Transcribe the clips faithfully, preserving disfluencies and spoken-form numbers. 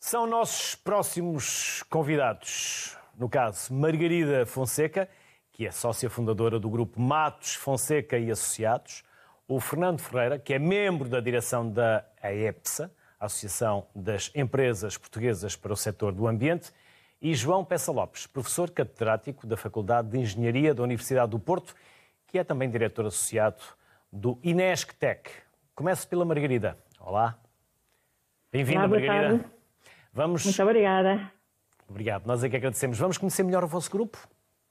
São nossos próximos convidados, no caso Margarida Fonseca, que é sócia fundadora do grupo Matos Fonseca e Associados, o Fernando Ferreira, que é membro da direção da AEPSA, Associação das Empresas Portuguesas para o Setor do Ambiente, e João Peça Lopes, professor catedrático da Faculdade de Engenharia da Universidade do Porto, que é também diretor associado do INESC-Tec. Começo pela Margarida. Olá. Bem-vinda, Margarida. Tarde. Vamos... Muito obrigada. Obrigado. Nós é que agradecemos. Vamos conhecer melhor o vosso grupo?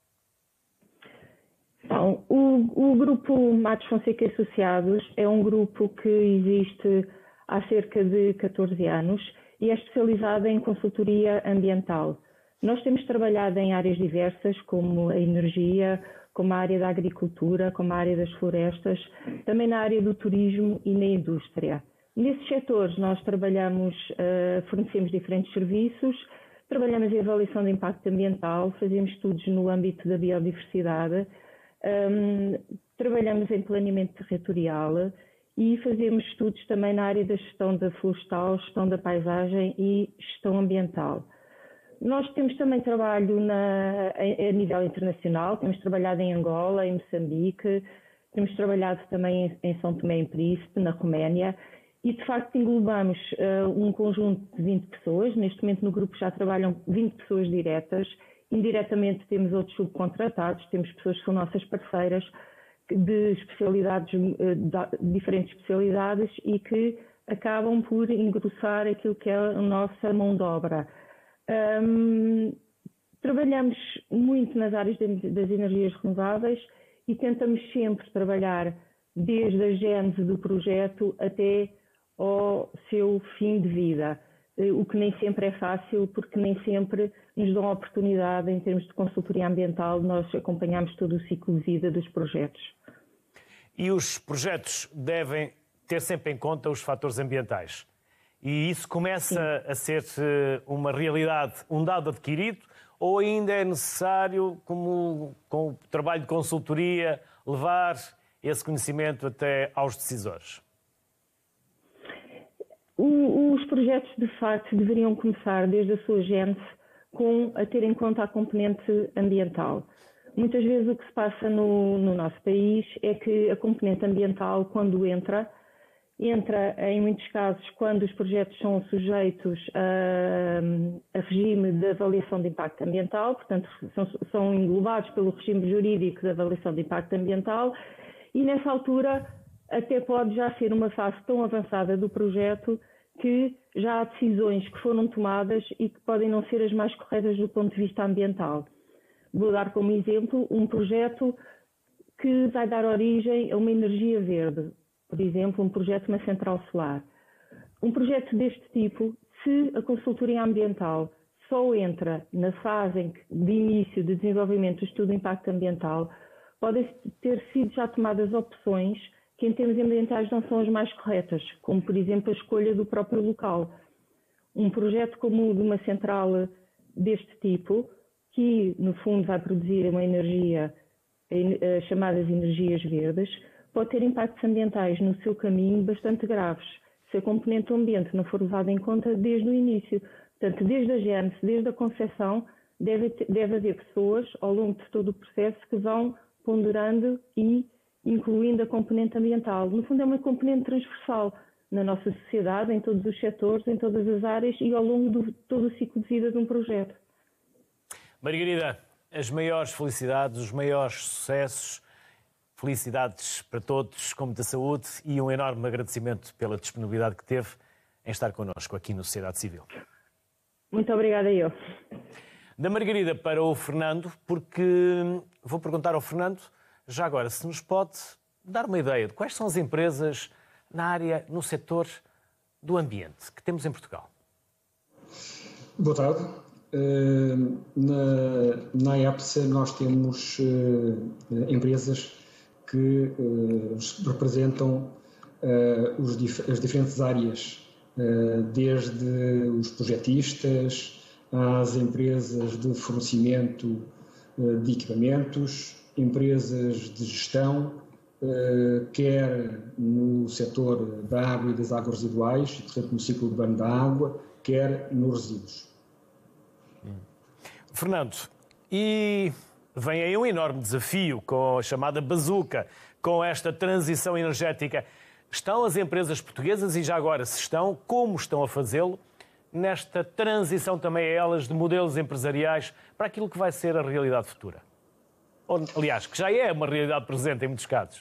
Bom, o, o grupo Matos Fonseca e Associados é um grupo que existe há cerca de catorze anos e é especializado em consultoria ambiental. Nós temos trabalhado em áreas diversas, como a energia, como a área da agricultura, como a área das florestas, também na área do turismo e na indústria. Nesses setores nós trabalhamos, uh, fornecemos diferentes serviços, trabalhamos em avaliação de impacto ambiental, fazemos estudos no âmbito da biodiversidade, um, trabalhamos em planeamento territorial e fazemos estudos também na área da gestão da florestal, gestão da paisagem e gestão ambiental. Nós temos também trabalho na, a, a nível internacional, temos trabalhado em Angola, em Moçambique, temos trabalhado também em, em São Tomé e Príncipe, na Roménia, e de facto englobamos uh, um conjunto de vinte pessoas. Neste momento no grupo já trabalham vinte pessoas diretas, indiretamente temos outros subcontratados, temos pessoas que são nossas parceiras de especialidades, de diferentes especialidades e que acabam por engrossar aquilo que é a nossa mão de obra. Um, trabalhamos muito nas áreas de, das energias renováveis e tentamos sempre trabalhar desde a gênese do projeto até ao seu fim de vida, o que nem sempre é fácil, porque nem sempre nos dão a oportunidade, em termos de consultoria ambiental, nós acompanhamos todo o ciclo de vida dos projetos. E os projetos devem ter sempre em conta os fatores ambientais. E isso começa Sim. a ser uma realidade, um dado adquirido, ou ainda é necessário, como com o trabalho de consultoria, levar esse conhecimento até aos decisores? O, os projetos, de facto, deveriam começar desde a sua gênese com a ter em conta a componente ambiental. Muitas vezes o que se passa no, no nosso país é que a componente ambiental, quando entra, entra em muitos casos quando os projetos são sujeitos a, a regime de avaliação de impacto ambiental, portanto são, são englobados pelo regime jurídico de avaliação de impacto ambiental, e nessa altura até pode já ser uma fase tão avançada do projeto que já há decisões que foram tomadas e que podem não ser as mais corretas do ponto de vista ambiental. Vou dar como exemplo um projeto que vai dar origem a uma energia verde, por exemplo, um projeto de uma central solar. Um projeto deste tipo, se a consultoria ambiental só entra na fase de início de desenvolvimento do estudo de impacto ambiental, podem ter sido já tomadas opções que em termos ambientais não são as mais corretas, como por exemplo a escolha do próprio local. Um projeto como o de uma central deste tipo, que no fundo vai produzir uma energia, as chamadas energias verdes, pode ter impactos ambientais no seu caminho bastante graves, se a componente do ambiente não for levada em conta desde o início. Portanto, desde a gênese, desde a concepção, deve, deve haver pessoas ao longo de todo o processo que vão ponderando e incluindo a componente ambiental. No fundo, é uma componente transversal na nossa sociedade, em todos os setores, em todas as áreas e ao longo de todo o ciclo de vida de um projeto. Margarida, as maiores felicidades, os maiores sucessos, felicidades para todos, com muita saúde e um enorme agradecimento pela disponibilidade que teve em estar connosco aqui no Sociedade Civil. Muito obrigada eu. Da Margarida para o Fernando, porque vou perguntar ao Fernando, já agora, se nos pode dar uma ideia de quais são as empresas na área, no setor do ambiente que temos em Portugal. Boa tarde. Uh, na, na AEPSA nós temos uh, empresas que uh, representam uh, os dif as diferentes áreas, uh, desde os projetistas às empresas de fornecimento uh, de equipamentos, empresas de gestão, uh, quer no setor da água e das águas residuais, portanto no ciclo urbano da água, quer nos resíduos. Fernando, e vem aí um enorme desafio com a chamada bazuca, com esta transição energética. Estão as empresas portuguesas, e já agora, se estão, como estão a fazê-lo, nesta transição também a elas de modelos empresariais para aquilo que vai ser a realidade futura? Ou, aliás, que já é uma realidade presente em muitos casos.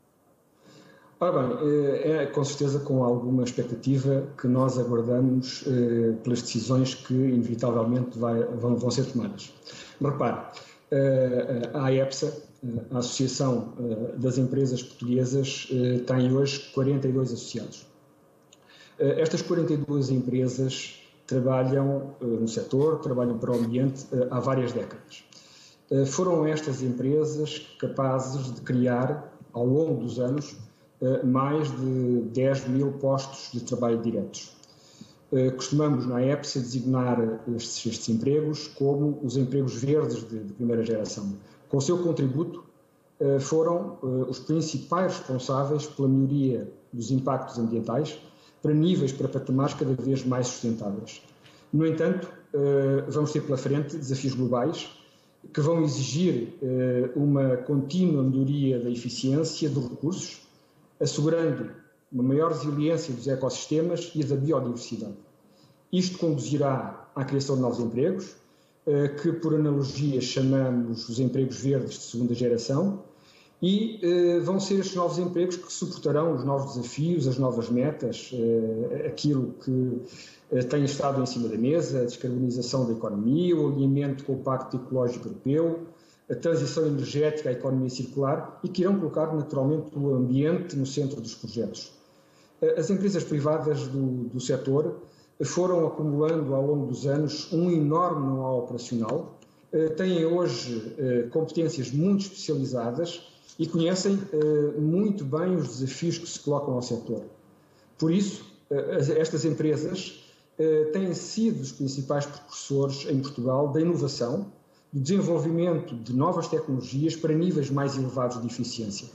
Ora bem, é com certeza com alguma expectativa que nós aguardamos eh, pelas decisões que inevitavelmente vai, vão, vão ser tomadas. Mas repare, eh, a AEPSA, a Associação eh, das Empresas Portuguesas, eh, tem hoje quarenta e dois associados. Eh, estas quarenta e duas empresas trabalham eh, no setor, trabalham para o ambiente eh, há várias décadas. Eh, foram estas empresas capazes de criar, ao longo dos anos, mais de dez mil postos de trabalho diretos. Costumamos, na AEPSA, designar estes, estes empregos como os empregos verdes de, de primeira geração. Com o seu contributo, foram os principais responsáveis pela melhoria dos impactos ambientais para níveis, para patamares cada vez mais sustentáveis. No entanto, vamos ter pela frente desafios globais que vão exigir uma contínua melhoria da eficiência dos recursos, assegurando uma maior resiliência dos ecossistemas e da biodiversidade. Isto conduzirá à criação de novos empregos, que por analogia chamamos os empregos verdes de segunda geração, e vão ser estes novos empregos que suportarão os novos desafios, as novas metas, aquilo que tem estado em cima da mesa, a descarbonização da economia, o alinhamento com o Pacto Ecológico Europeu, a transição energética, a economia circular, e que irão colocar naturalmente o ambiente no centro dos projetos. As empresas privadas do, do setor foram acumulando ao longo dos anos um enorme know-how operacional, têm hoje competências muito especializadas e conhecem muito bem os desafios que se colocam ao setor. Por isso, estas empresas têm sido os principais precursores em Portugal da inovação, do desenvolvimento de novas tecnologias para níveis mais elevados de eficiência.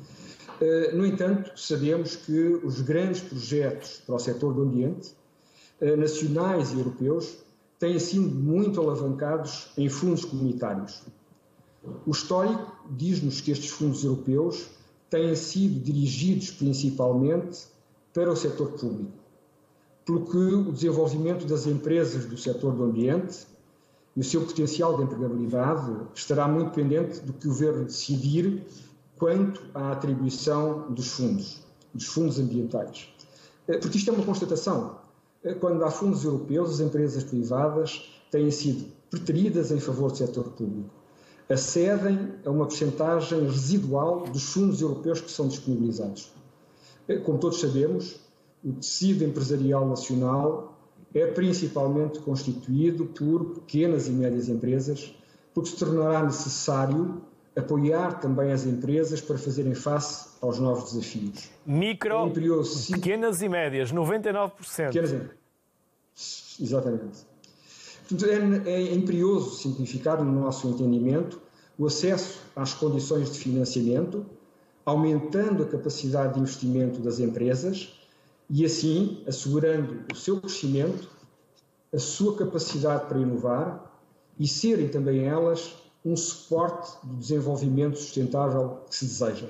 No entanto, sabemos que os grandes projetos para o setor do ambiente, nacionais e europeus, têm sido muito alavancados em fundos comunitários. O histórico diz-nos que estes fundos europeus têm sido dirigidos principalmente para o setor público, pelo que o desenvolvimento das empresas do setor do ambiente e o seu potencial de empregabilidade estará muito dependente do que o Governo decidir quanto à atribuição dos fundos, dos fundos ambientais. Porque isto é uma constatação. Quando há fundos europeus, as empresas privadas têm sido preteridas em favor do setor público. Acedem a uma percentagem residual dos fundos europeus que são disponibilizados. Como todos sabemos, o tecido empresarial nacional é principalmente constituído por pequenas e médias empresas, porque se tornará necessário apoiar também as empresas para fazerem face aos novos desafios. Micro, é imperioso, pequenas e médias, noventa e nove por cento. Pequenas, exatamente. Portanto, é, é imperioso simplificar, no nosso entendimento, o acesso às condições de financiamento, aumentando a capacidade de investimento das empresas e, assim, assegurando o seu crescimento, a sua capacidade para inovar e serem também elas um suporte do desenvolvimento sustentável que se deseja.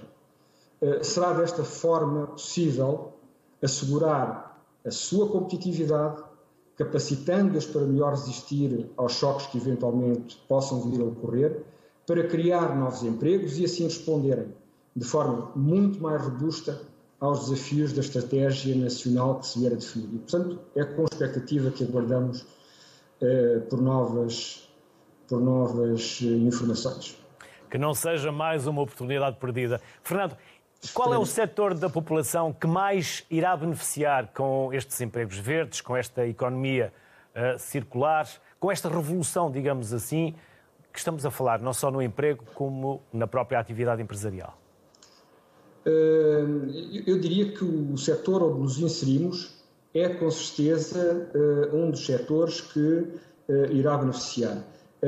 Será desta forma possível assegurar a sua competitividade, capacitando-as para melhor resistir aos choques que eventualmente possam vir a ocorrer, para criar novos empregos e assim responderem de forma muito mais robusta aos desafios da estratégia nacional que se vier a definir. E, portanto, é com expectativa que aguardamos eh, por novas, por novas informações. Que não seja mais uma oportunidade perdida. Fernando, qual é o setor da população que mais irá beneficiar com estes empregos verdes, com esta economia uh, circular, com esta revolução, digamos assim, que estamos a falar, não só no emprego, como na própria atividade empresarial? Eu diria que o setor onde nos inserimos é, com certeza, um dos setores que irá beneficiar.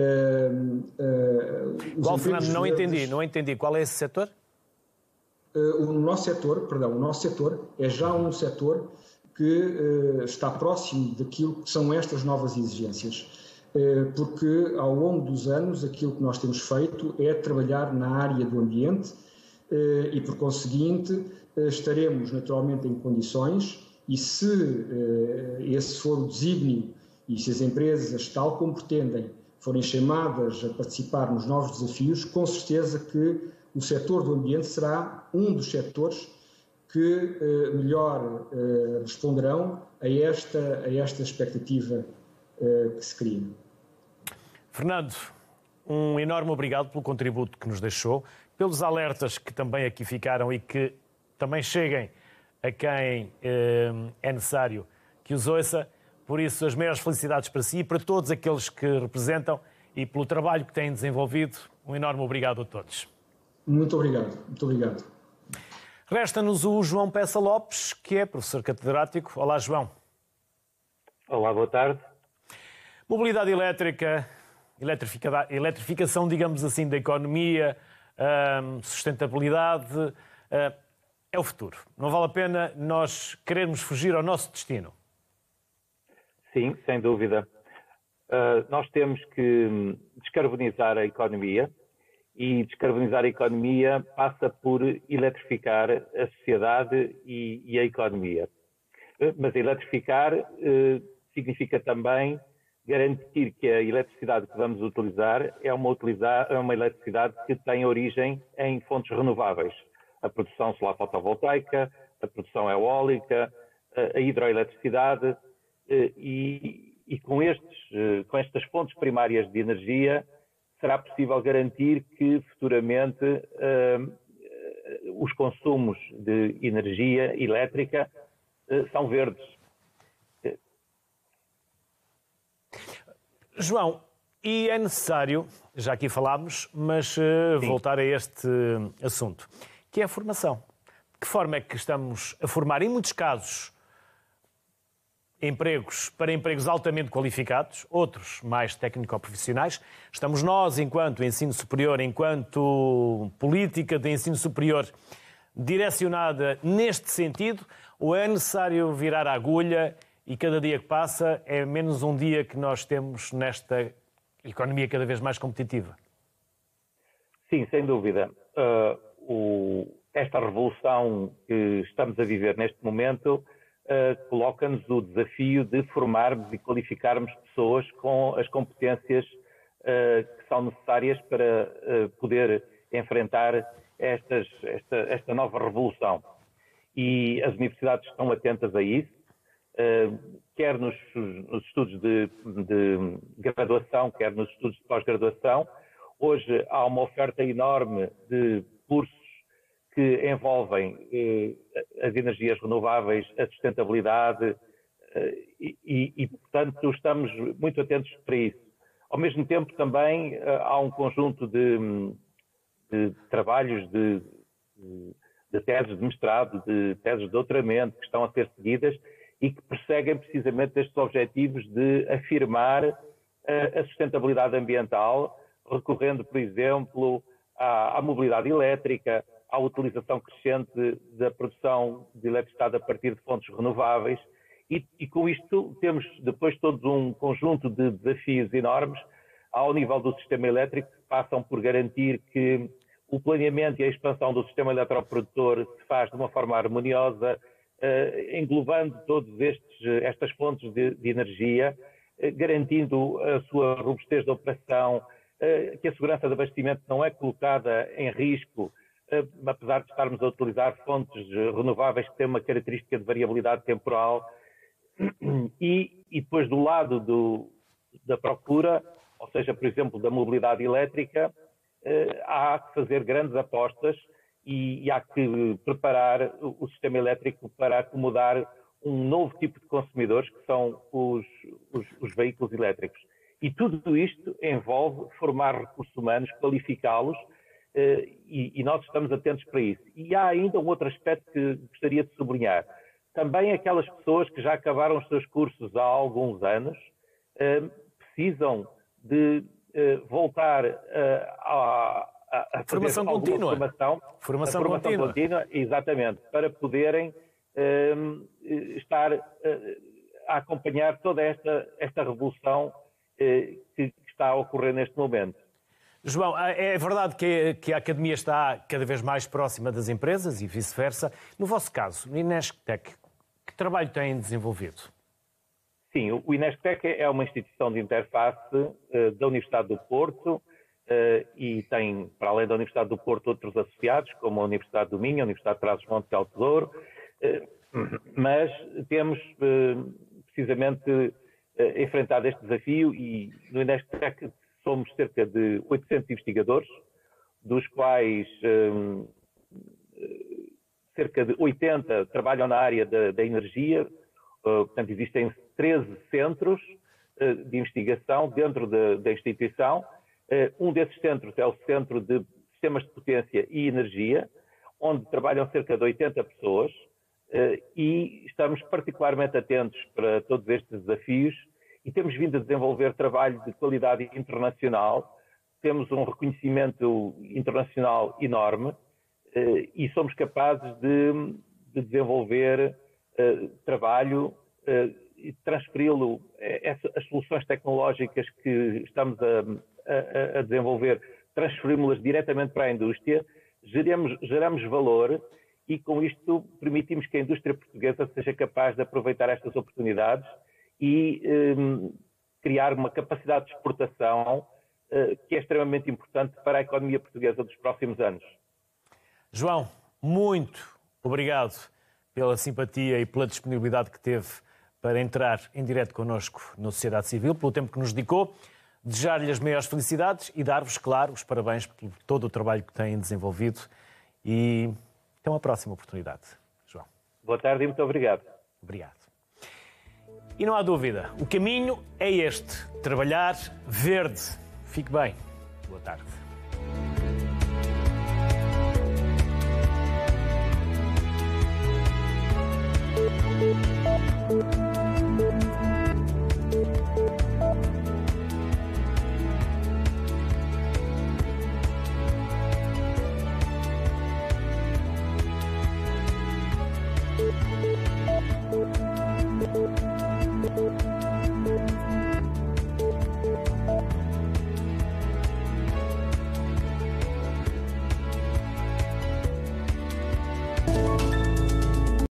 Qual, Fernando? Não entendi, não entendi. Qual é esse setor? O nosso setor, perdão, o nosso setor é já um setor que está próximo daquilo que são estas novas exigências, porque ao longo dos anos aquilo que nós temos feito é trabalhar na área do ambiente e, por conseguinte, estaremos naturalmente em condições, e se esse for o desígnio e se as empresas, tal como pretendem, forem chamadas a participar nos novos desafios, com certeza que o setor do ambiente será um dos setores que eh, melhor eh, responderão a esta, a esta expectativa eh, que se cria. Fernando, um enorme obrigado pelo contributo que nos deixou, pelos alertas que também aqui ficaram e que também cheguem a quem eh, é necessário que os ouça. Por isso, as maiores felicidades para si e para todos aqueles que representam e pelo trabalho que têm desenvolvido. Um enorme obrigado a todos. Muito obrigado. Muito obrigado. Resta-nos o João Peça Lopes, que é professor catedrático. Olá, João. Olá, boa tarde. Mobilidade elétrica, eletrificação, digamos assim, da economia, sustentabilidade, é o futuro. Não vale a pena nós querermos fugir ao nosso destino. Sim, sem dúvida. Uh, nós temos que descarbonizar a economia e descarbonizar a economia passa por eletrificar a sociedade e, e a economia. Uh, mas eletrificar uh, significa também garantir que a eletricidade que vamos utilizar é uma, utilizar, é uma eletricidade que tem origem em fontes renováveis. A produção solar fotovoltaica, a produção eólica, a hidroeletricidade. E, e com, estes, com estas fontes primárias de energia será possível garantir que futuramente uh, os consumos de energia elétrica uh, são verdes. João, e é necessário, já aqui falámos, mas uh, voltar a este assunto, que é a formação. De que forma é que estamos a formar, em muitos casos, empregos para empregos altamente qualificados, outros mais técnico-profissionais. Estamos nós, enquanto ensino superior, enquanto política de ensino superior direcionada neste sentido, ou é necessário virar a agulha e cada dia que passa é menos um dia que nós temos nesta economia cada vez mais competitiva? Sim, sem dúvida. Uh, o, esta revolução que estamos a viver neste momento Uh, coloca-nos o desafio de formarmos e qualificarmos pessoas com as competências uh, que são necessárias para uh, poder enfrentar estas, esta, esta nova revolução. E as universidades estão atentas a isso, uh, quer nos, nos estudos de, de graduação, quer nos estudos de pós-graduação. Hoje há uma oferta enorme de cursos que envolvem eh, as energias renováveis, a sustentabilidade eh, e, e, portanto, estamos muito atentos para isso. Ao mesmo tempo, também eh, há um conjunto de, de trabalhos, de, de teses de mestrado, de teses de doutoramento que estão a ser seguidas e que perseguem precisamente estes objetivos de afirmar eh, a sustentabilidade ambiental, recorrendo, por exemplo, à, à mobilidade elétrica, à utilização crescente da produção de eletricidade a partir de fontes renováveis e, e com isto temos depois todo um conjunto de desafios enormes ao nível do sistema elétrico que passam por garantir que o planeamento e a expansão do sistema eletroprodutor se faz de uma forma harmoniosa, eh, englobando todas estas fontes de, de energia, eh, garantindo a sua robustez de operação, eh, que a segurança de abastecimento não é colocada em risco, apesar de estarmos a utilizar fontes renováveis que têm uma característica de variabilidade temporal. E, e depois do lado do, da procura, ou seja, por exemplo, da mobilidade elétrica, eh, há que fazer grandes apostas e, e há que preparar o, o sistema elétrico para acomodar um novo tipo de consumidores, que são os, os, os veículos elétricos. E tudo isto envolve formar recursos humanos, qualificá-los, Uh, e, e nós estamos atentos para isso. E há ainda um outro aspecto que gostaria de sublinhar. Também aquelas pessoas que já acabaram os seus cursos há alguns anos uh, precisam de uh, voltar uh, a, a, a formação fazer contínua. Formação, formação, a formação contínua. contínua, exatamente, para poderem estar a acompanhar toda esta, esta revolução que está a ocorrer neste momento. João, é verdade que, que a Academia está cada vez mais próxima das empresas e vice-versa. No vosso caso, o Inesctec, que trabalho tem desenvolvido? Sim, o Inesctec é uma instituição de interface uh, da Universidade do Porto uh, e tem, para além da Universidade do Porto, outros associados, como a Universidade do Minho, a Universidade de Trás-os-Montes e Alto Douro, uh, mas temos uh, precisamente uh, enfrentado este desafio e no Inesctec somos cerca de oitocentos investigadores, dos quais um, cerca de oitenta trabalham na área da, da energia. Uh, portanto, existem treze centros uh, de investigação dentro da, da instituição. Uh, um desses centros é o Centro de Sistemas de Potência e Energia, onde trabalham cerca de oitenta pessoas uh, e estamos particularmente atentos para todos estes desafios e temos vindo a desenvolver trabalho de qualidade internacional. Temos um reconhecimento internacional enorme uh, e somos capazes de, de desenvolver Uh, trabalho uh, e transferi-lo, uh, as soluções tecnológicas que estamos a, a, a desenvolver, transferimos-las diretamente para a indústria, geramos, geramos valor e com isto permitimos que a indústria portuguesa seja capaz de aproveitar estas oportunidades e um, criar uma capacidade de exportação uh, que é extremamente importante para a economia portuguesa dos próximos anos. João, muito obrigado pela simpatia e pela disponibilidade que teve para entrar em direto connosco na Sociedade Civil, pelo tempo que nos dedicou, desejar-lhe as maiores felicidades e dar-vos, claro, os parabéns por todo o trabalho que têm desenvolvido e até uma próxima oportunidade, João. Boa tarde e muito obrigado. Obrigado. E não há dúvida, o caminho é este, trabalhar verde. Fique bem. Boa tarde.